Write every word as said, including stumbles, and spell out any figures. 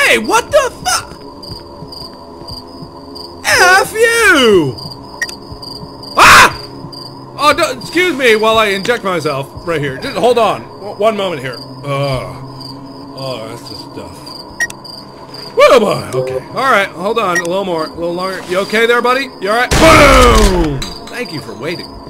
Hey, what the fuck? F you! Ah! Oh, don't, excuse me while I inject myself right here. Just hold on. One moment here. Oh, oh, that's just stuff. Whoa, boy. Okay. All right. Hold on. A little more. A little longer. You okay there, buddy? You all right? Boom! Thank you for waiting.